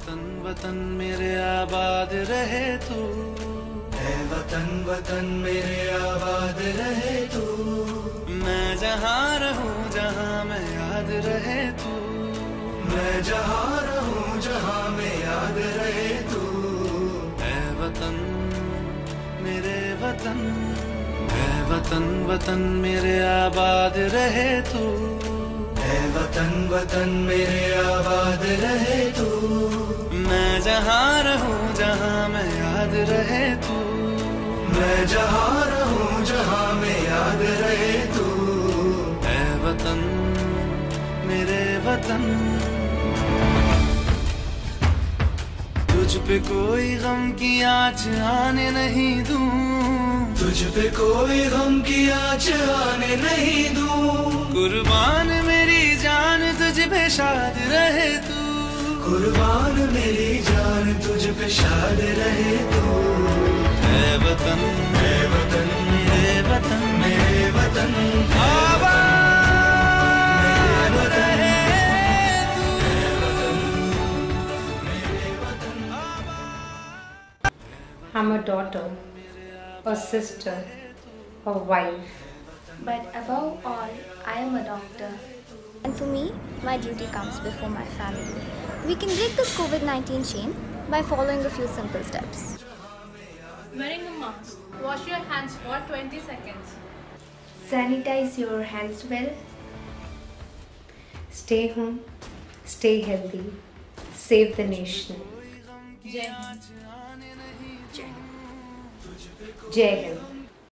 वतन वतन मेरे आबाद रहे तू, है वतन वतन मेरे आबाद रहे तू। मैं जहाँ रहूँ जहाँ मैं याद रहे तू, मैं जहाँ रहूँ जहाँ मैं याद रहे तू। है वतन मेरे वतन, है वतन वतन मेरे आबाद रहे तू, है वतन वतन मेरे आबाद रहे तू। मैं जहाँ रहूँ जहाँ मैं याद रहे तू, मैं जहाँ रहूँ जहाँ मैं याद रहे तू। है वतन मेरे वतन, तुझ पे कोई गम की आँच आने नहीं दूं, तुझ पे कोई गम की आँच आने नहीं दूं। कुर्बान मेरी जान तुझ पे शाद रहे तू, कुर्बान मेरी जान तुझ पे शाद रहे तू। है वतन मेरे वतन मेरे वतन आबाद रहे तू। I'm a daughter, a sister, a wife. But above all, I am a doctor. And for me, my duty comes before my family. We can break this COVID-19 chain by following a few simple steps. Wearing a mask. Wash your hands for 20 seconds. Sanitize your hands well. Stay home, stay healthy, save the nation. Jai Hind. Jai Hind.